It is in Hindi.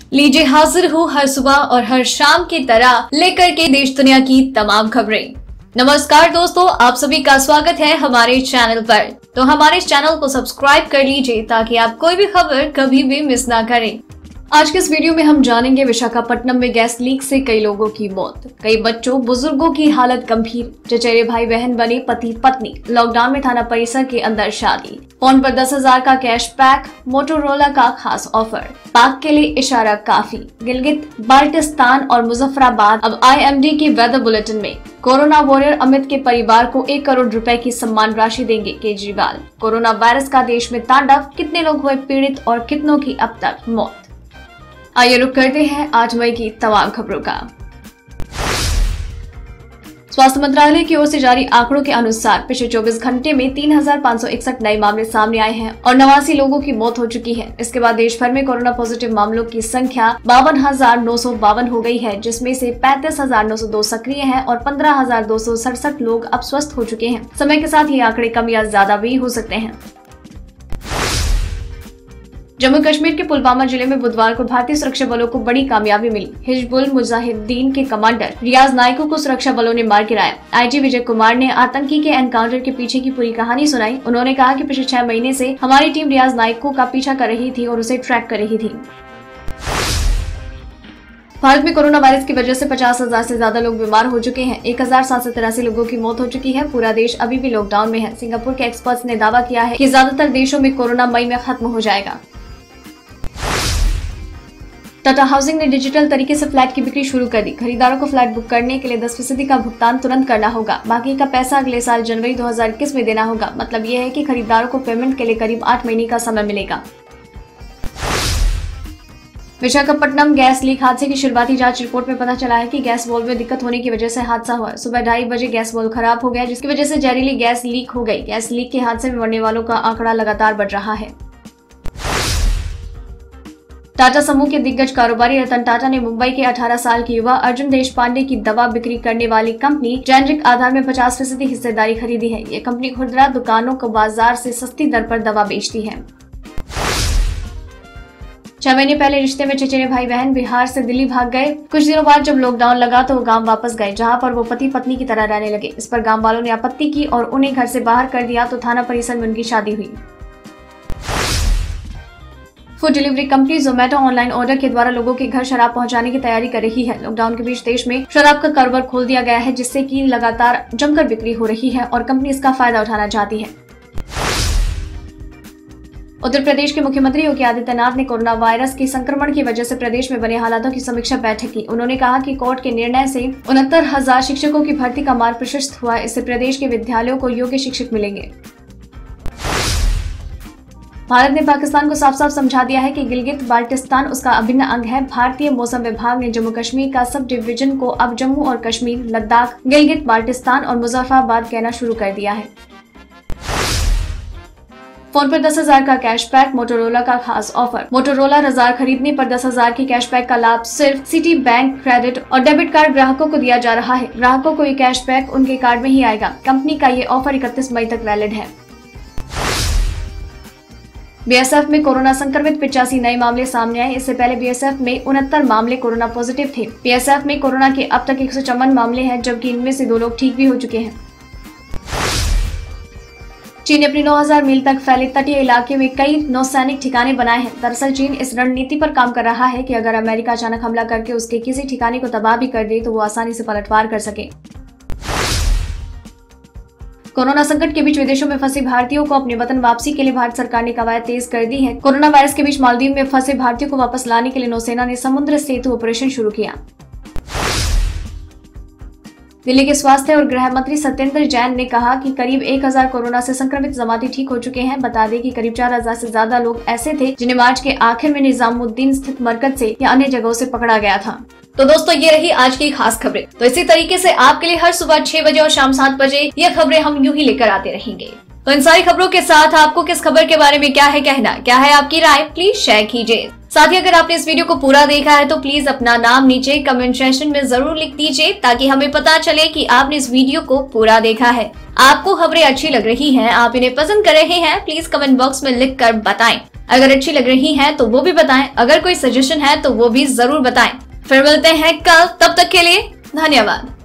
लीजिए हाजिर हूँ हर सुबह और हर शाम की तरह लेकर के देश दुनिया की तमाम खबरें। नमस्कार दोस्तों, आप सभी का स्वागत है हमारे चैनल पर। तो हमारे इस चैनल को सब्सक्राइब कर लीजिए ताकि आप कोई भी खबर कभी भी मिस ना करें। आज के इस वीडियो में हम जानेंगे विशाखापट्टनम में गैस लीक से कई लोगों की मौत, कई बच्चों बुजुर्गों की हालत गंभीर, चचेरे भाई बहन बने पति पत्नी, लॉकडाउन में थाना परिसर के अंदर शादी, फोन पर 10,000 का कैश पैक, मोटोरोला का खास ऑफर, पाक के लिए इशारा काफी, गिलगित बाल्टिस्तान और मुजफ्फराबाद। अब IMD के वेदर बुलेटिन में कोरोना वॉरियर अमित के परिवार को 1 करोड़ रुपए की सम्मान राशि देंगे केजरीवाल। कोरोना वायरस का देश में तांडव, कितने लोग हुए पीड़ित और कितनों की अब तक मौत। आइए रुक करते हैं आज मई की तमाम खबरों का। स्वास्थ्य मंत्रालय की ओर से जारी आंकड़ों के अनुसार पिछले 24 घंटे में 3,561 नए मामले सामने आए हैं और 89 लोगों की मौत हो चुकी है। इसके बाद देश भर में कोरोना पॉजिटिव मामलों की संख्या 52,952 हो गई है, जिसमें से 35,902 सक्रिय हैं और 15,267 लोग अब स्वस्थ हो चुके हैं। समय के साथ ये आंकड़े कम या ज्यादा भी हो सकते हैं। जम्मू कश्मीर के पुलवामा जिले में बुधवार को भारतीय सुरक्षा बलों को बड़ी कामयाबी मिली। हिजबुल मुजाहिदीन के कमांडर रियाज नाइको को सुरक्षा बलों ने मार गिराया। IG विजय कुमार ने आतंकी के एनकाउंटर के पीछे की पूरी कहानी सुनाई। उन्होंने कहा कि पिछले 6 महीने से हमारी टीम रियाज नाइको का पीछा कर रही थी और उसे ट्रैक कर रही थी। भारत में कोरोना वायरस की वजह से 50,000 से ज्यादा लोग बीमार हो चुके हैं। 1,783 लोगों की मौत हो चुकी है। पूरा देश अभी भी लॉकडाउन में है। सिंगापुर के एक्सपर्ट्स ने दावा किया है कि ज्यादातर देशों में कोरोना मई में खत्म हो जाएगा। टाटा हाउसिंग ने डिजिटल तरीके से फ्लैट की बिक्री शुरू कर दी। खरीदारों को फ्लैट बुक करने के लिए 10% का भुगतान तुरंत करना होगा। बाकी का पैसा अगले साल जनवरी 2021 में देना होगा। मतलब यह है कि खरीदारों को पेमेंट के लिए करीब 8 महीने का समय मिलेगा। विशाखापट्टनम गैस लीक हादसे की शुरुआती जांच रिपोर्ट में पता चला है कि गैस वाल्व में दिक्कत होने की वजह से हादसा हुआ। सुबह 2:30 बजे गैस वाल्व खराब हो गया, जिसकी वजह से जहरीली गैस लीक हो गई। गैस लीक के हादसे में मरने वालों का आंकड़ा लगातार बढ़ रहा है। टाटा समूह के दिग्गज कारोबारी रतन टाटा ने मुंबई के 18 साल के युवा अर्जुन देशपांडे की दवा बिक्री करने वाली कंपनी जेनरिक आधार में 50% हिस्सेदारी खरीदी है। ये कंपनी खुदरा दुकानों को बाजार से सस्ती दर पर दवा बेचती है। 6 महीने पहले रिश्ते में चचेरे भाई बहन बिहार से दिल्ली भाग गए। कुछ दिनों बाद जब लॉकडाउन लगा तो वो गांव वापस गए, जहां पर वो पति पत्नी की तरह रहने लगे। इस पर गांव वालों ने आपत्ति की और उन्हें घर से बाहर कर दिया, तो थाना परिसर में उनकी शादी हुई। Food delivery company Zomato online order के द्वारा लोगों के घर शराब पहुंचाने की तैयारी कर रही है। लॉकडाउन के बीच देश में शराब का कारोबार खोल दिया गया है, जिससे कि लगातार जमकर बिक्री हो रही है और कंपनी इसका फायदा उठाना चाहती है। उत्तर प्रदेश के मुख्यमंत्री योगी आदित्यनाथ ने कोरोना वायरस के संक्रमण की वजह से प्रदेश में बने हालातों की समीक्षा बैठक की। उन्होंने कहा कि कोर्ट के निर्णय से 69,000 शिक्षकों की भर्ती का मार्ग प्रशस्त हुआ। इससे प्रदेश के विद्यालयों को योग्य शिक्षक मिलेंगे। भारत ने पाकिस्तान को साफ साफ समझा दिया है कि गिलगित बाल्टिस्तान उसका अभिन्न अंग है। भारतीय मौसम विभाग ने जम्मू कश्मीर का सब डिवीजन को अब जम्मू और कश्मीर, लद्दाख, गिलगित बाल्टिस्तान और मुजफ्फराबाद कहना शुरू कर दिया है। फोन पर 10,000 का कैशबैक, मोटोरोला का खास ऑफर। मोटोरोला रज़ार खरीदने पर 10,000 के कैशबैक का लाभ सिर्फ सिटी बैंक क्रेडिट और डेबिट कार्ड ग्राहकों को दिया जा रहा है। ग्राहकों को ये कैशबैक उनके कार्ड में ही आएगा। कंपनी का ये ऑफर 31 मई तक वैलिड है। BSF में कोरोना संक्रमित 85 नए मामले सामने आए। इससे पहले BSF में 69 मामले कोरोना पॉजिटिव थे। BSF में कोरोना के अब तक 154 मामले हैं, जबकि इनमें से 2 लोग ठीक भी हो चुके हैं। चीन ने अपनी 9,000 मील तक फैले तटीय इलाके में कई नौसैनिक ठिकाने बनाए हैं। दरअसल चीन इस रणनीति पर काम कर रहा है कि अगर अमेरिका अचानक हमला करके उसके किसी ठिकाने को तबाह भी कर दे तो वो आसानी से पलटवार कर सके। कोरोना संकट के बीच विदेशों में फंसे भारतीयों को अपने वतन वापसी के लिए भारत सरकार ने कवायद तेज कर दी है। कोरोना वायरस के बीच मालदीव में फंसे भारतीयों को वापस लाने के लिए नौसेना ने समुद्र सेतु ऑपरेशन शुरू किया। दिल्ली के स्वास्थ्य और गृह मंत्री सत्येंद्र जैन ने कहा कि करीब 1,000 कोरोना से संक्रमित जमाती ठीक हो चुके हैं। बता दें कि करीब 4,000 से ज्यादा लोग ऐसे थे जिन्हें मार्च के आखिर में निजामुद्दीन स्थित मरकज से या अन्य जगहों से पकड़ा गया था। तो दोस्तों, ये रही आज की खास खबरें। तो इसी तरीके से आपके लिए हर सुबह 6 बजे और शाम 7 बजे ये खबरें हम यूं ही लेकर आते रहेंगे। तो इन सारी खबरों के साथ आपको किस खबर के बारे में क्या है कहना, क्या है आपकी राय, प्लीज शेयर कीजिए। साथ ही अगर आपने इस वीडियो को पूरा देखा है तो प्लीज अपना नाम नीचे कमेंट सेक्शन में जरूर लिख दीजिए, ताकि हमें पता चले कि आपने इस वीडियो को पूरा देखा है। आपको खबरें अच्छी लग रही हैं, आप इन्हें पसंद कर रहे हैं, प्लीज कमेंट बॉक्स में लिख कर बताएं। अगर अच्छी लग रही है तो वो भी बताएं, अगर कोई सजेशन है तो वो भी जरूर बताएं। फिर मिलते हैं कल, तब तक के लिए धन्यवाद।